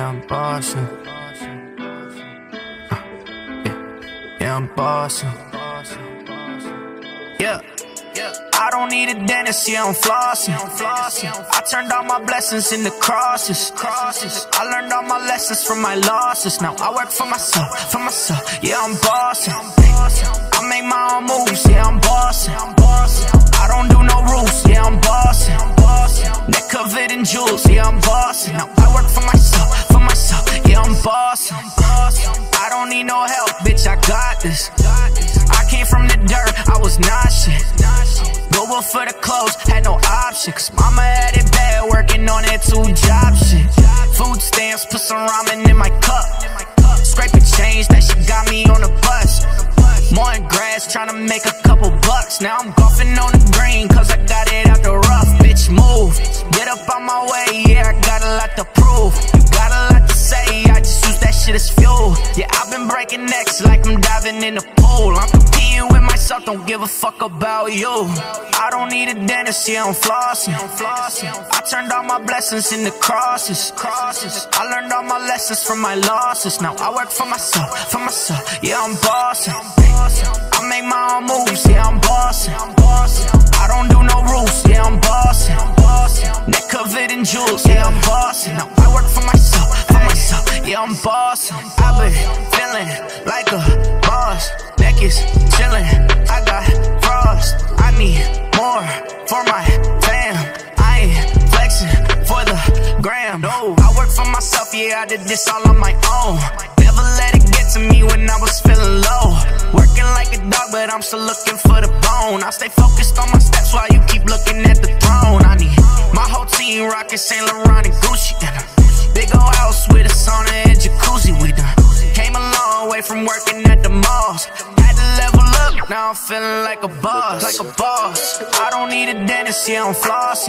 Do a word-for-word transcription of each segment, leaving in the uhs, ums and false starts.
Yeah, I'm bossing. Uh, yeah, yeah, I'm bossing. Yeah. I don't need a dentist, yeah, I'm flossing. I turned all my blessings into crosses. I learned all my lessons from my losses. Now I work for myself, for myself, yeah, I'm bossing. I make my own moves, yeah, I'm bossing. I don't do no rules, yeah, I'm bossing. Neck covered in jewels, yeah, I'm bossing. Now I work for myself, for myself, yeah, I'm bossing. I don't need no help, bitch, I got this. I came from the dirt, I was not shit. Go up for the clothes, had no options. Mama had it bad, working on that two job shit. Food stamps, put some ramen in my cup. Scraping change, that shit got me on the bus. Mowing grass, tryna make a couple bucks. Now I'm golfing on the green, cause I got it out the rough. Bitch, move, get up on my way, yeah, I got a lot to prove. You got a lot to say, I just use that shit as fuel. Yeah, I've been breaking necks like I'm diving in a pool. I'm competing with myself, don't give a fuck about you. I don't need a dentist, yeah, I'm flossing. I turned all my blessings into crosses. I learned all my lessons from my losses. Now I work for myself, for myself, yeah, I'm bossing. I make my own moves, yeah, I'm bossing. I don't do no rules, yeah, I'm bossing. Neck covered in jewels, yeah, I'm bossing. Now I work for myself, for myself, yeah, I'm bossing. I've been feeling like a boss. Neck is chilling, I got frost. I need more for my fam. I ain't flexing for the gram. No, I work for myself, yeah, I did this all on my own. Never let it get to me when I was feeling low. Working like a dog, but I'm still looking for the bone. I stay focused on my steps while you keep looking at the throne. I need my whole team rocking Saint Laurent and Gucci. Big ol' house with a sauna and jacuzzi. We done came a long way from working at the malls. Had to level up, now I'm feeling like a boss. Like a boss. I don't need a dentist, yeah, I'm flossing.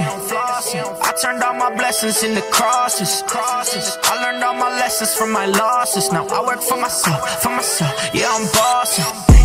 I turned all my blessings into crosses. I learned all my lessons from my losses. Now I work for myself, for myself, yeah, I'm bossing.